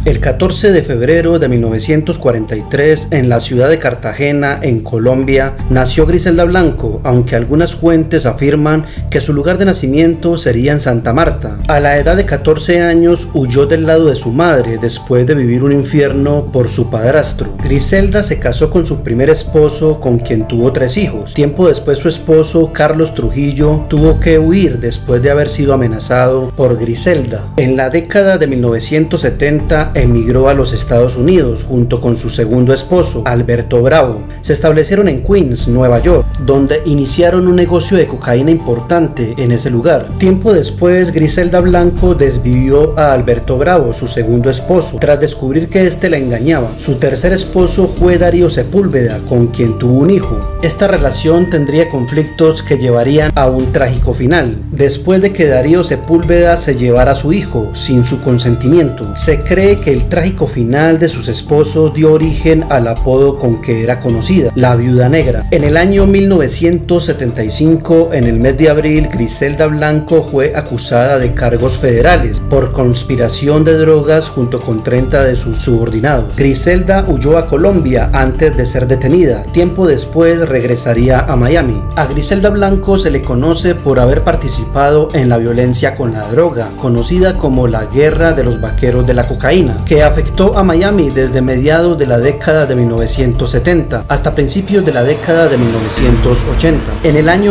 El 14 de febrero de 1943, en la ciudad de Cartagena, en Colombia, nació Griselda Blanco, aunque algunas fuentes afirman que su lugar de nacimiento sería en Santa Marta. A la edad de 14 años huyó del lado de su madre después de vivir un infierno por su padrastro. Griselda se casó con su primer esposo, con quien tuvo 3 hijos. Tiempo después su esposo, Carlos Trujillo, tuvo que huir después de haber sido amenazado por Griselda. En la década de 1970 emigró a los Estados Unidos junto con su segundo esposo, Alberto Bravo. Se establecieron en Queens, Nueva York, donde iniciaron un negocio de cocaína importante en ese lugar. Tiempo después, Griselda Blanco desvivió a Alberto Bravo, su segundo esposo, tras descubrir que éste la engañaba. Su tercer esposo fue Darío Sepúlveda, con quien tuvo un hijo. Esta relación tendría conflictos que llevarían a un trágico final, después de que Darío Sepúlveda se llevara a su hijo sin su consentimiento. Se cree que el trágico final de sus esposos dio origen al apodo con que era conocida, la Viuda Negra. En el año 1975, en el mes de abril, Griselda Blanco fue acusada de cargos federales por conspiración de drogas junto con 30 de sus subordinados. Griselda huyó a Colombia antes de ser detenida. Tiempo después regresaría a Miami. A Griselda Blanco se le conoce por haber participado en la violencia con la droga, conocida como la Guerra de los Vaqueros de la Cocaína, que afectó a Miami desde mediados de la década de 1970 hasta principios de la década de 1980. En el año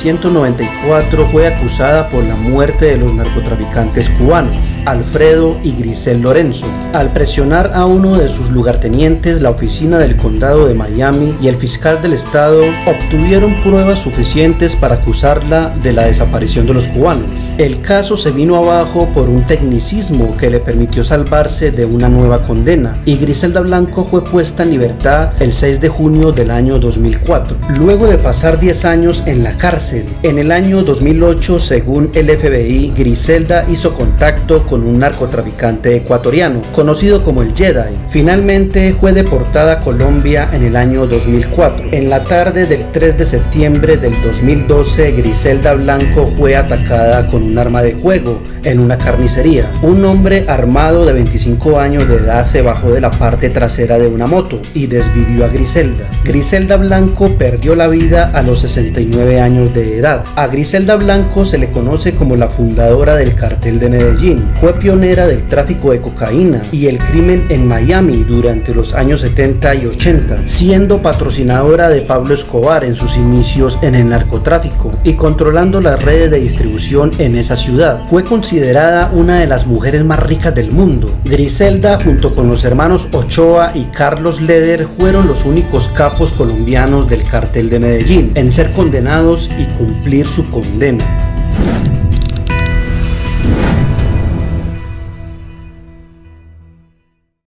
1994 fue acusada por la muerte de los narcotraficantes cubanos, Alfredo y Grisel Lorenzo. Al presionar a uno de sus lugartenientes, la oficina del condado de Miami y el fiscal del estado obtuvieron pruebas suficientes para acusarla de la desaparición de los cubanos. El caso se vino abajo por un tecnicismo que le permitió salvarse de una nueva condena, y Griselda Blanco fue puesta en libertad el 6 de junio del año 2004, luego de pasar 10 años en la cárcel. En el año 2008, según el FBI, Griselda hizo contacto con un narcotraficante ecuatoriano, conocido como el Jedi. Finalmente fue deportada a Colombia en el año 2004. En la tarde del 3 de septiembre del 2012, Griselda Blanco fue atacada con un arma de fuego en una carnicería. Un hombre armado de 25 años de edad se bajó de la parte trasera de una moto y desvivió a Griselda. Griselda Blanco perdió la vida a los 69 años de edad. A Griselda Blanco se le conoce como la fundadora del cartel de Medellín. Fue pionera del tráfico de cocaína y el crimen en Miami durante los años 70 y 80, siendo patrocinadora de Pablo Escobar en sus inicios en el narcotráfico y controlando las redes de distribución en esa ciudad. Fue considerada una de las mujeres más ricas del mundo. Griselda, junto con los hermanos Ochoa y Carlos Leder, fueron los únicos capos colombianos del cartel de Medellín en ser condenados y cumplir su condena.